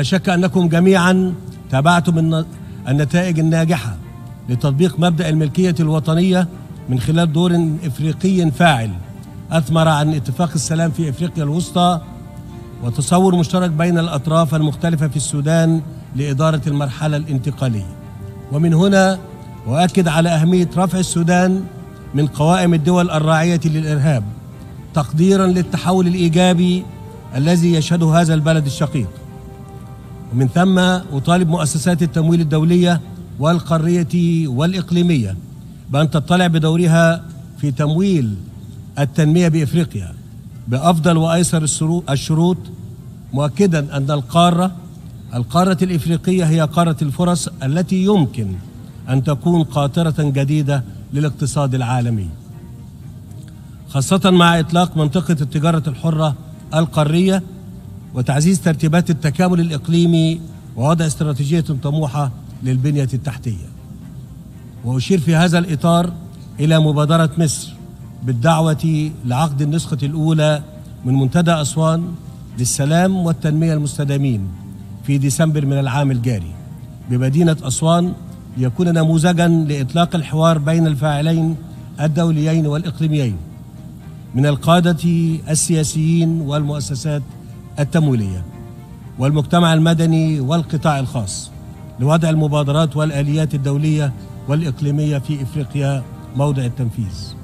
ولا شك أنكم جميعا تابعتم النتائج الناجحة لتطبيق مبدأ الملكية الوطنية من خلال دور إفريقي فاعل أثمر عن اتفاق السلام في إفريقيا الوسطى وتصور مشترك بين الأطراف المختلفة في السودان لإدارة المرحلة الانتقالية. ومن هنا أؤكد على أهمية رفع السودان من قوائم الدول الراعية للإرهاب تقديرا للتحول الإيجابي الذي يشهده هذا البلد الشقيق. ومن ثم أطالب مؤسسات التمويل الدولية والقارية والإقليمية بأن تطلع بدورها في تمويل التنمية بإفريقيا بأفضل وأيسر الشروط، مؤكدا أن القارة الإفريقية هي قارة الفرص التي يمكن أن تكون قاطرة جديدة للاقتصاد العالمي، خاصة مع إطلاق منطقة التجارة الحرة القارية وتعزيز ترتيبات التكامل الإقليمي ووضع استراتيجية طموحة للبنية التحتية. وأشير في هذا الإطار إلى مبادرة مصر بالدعوة لعقد النسخة الأولى من منتدى أسوان للسلام والتنمية المستدامين في ديسمبر من العام الجاري بمدينة أسوان، ليكون نموذجا لإطلاق الحوار بين الفاعلين الدوليين والإقليميين من القادة السياسيين والمؤسسات التمويلية والمجتمع المدني والقطاع الخاص لوضع المبادرات والآليات الدولية والإقليمية في إفريقيا موضع التنفيذ.